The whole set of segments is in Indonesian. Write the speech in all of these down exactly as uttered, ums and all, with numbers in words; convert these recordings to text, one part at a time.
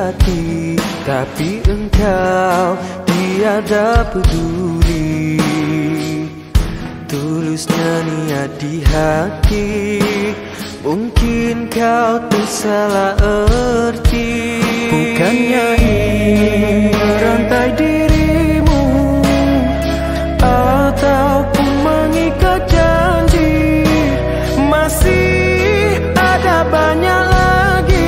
hati, tapi engkau tiada peduli. Tulusnya niat di hati, mungkin kau tersalah erti. Bukannya ingin merantai dirimu ataupun mengikat janji, masih ada banyak lagi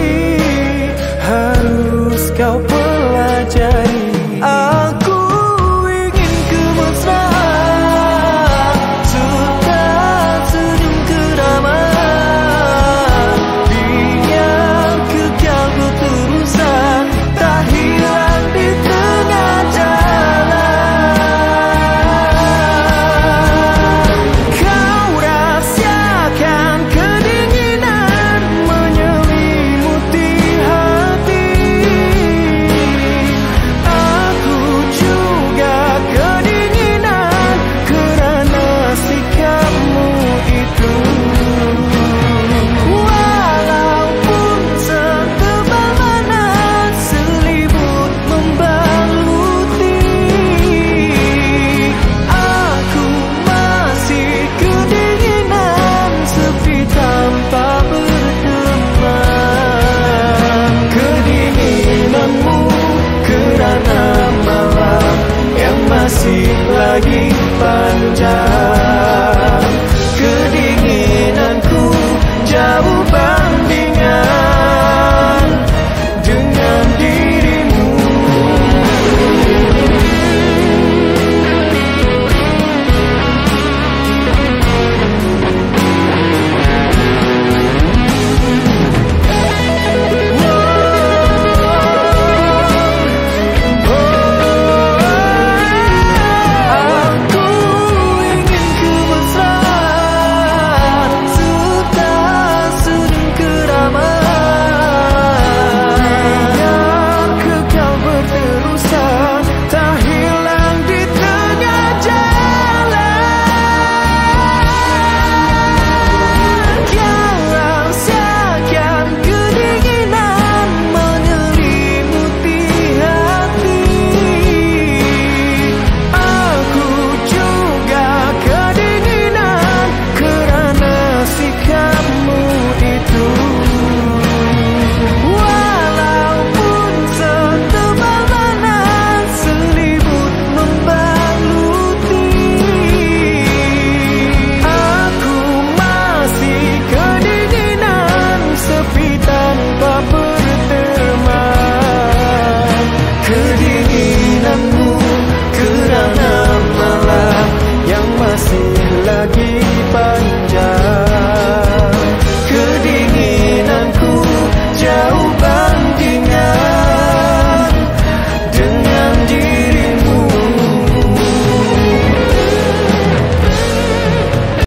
harus kau pelajari. Aku ingin kemesraan, suka senyum keramaian, biar kekal berterusan, tak hilang di tengah jalan. Kau rahasiakan kedinginan menyelimuti hati, aku juga kedinginan kerana sikapmu itu. Walaupun setebal mana selimut membaluti, aku masih kedinginan sepi tanpa berteman. Kedinginanmu kerana malam yang masih lagi panjang. Kedinginanku jauh bandingan dengan dirimu. Aku ingin kemesraan, suka senyum keramaian, biar kekal berterusan, tak hilang di tengah jalan. Yang rahasiakan kedinginan menyelimuti hati, aku juga kedinginan kerana sikapmu itu. Walaupun setebal mana selimut membaluti, aku masih kedinginan sepi tanpa berteman. Kedinginan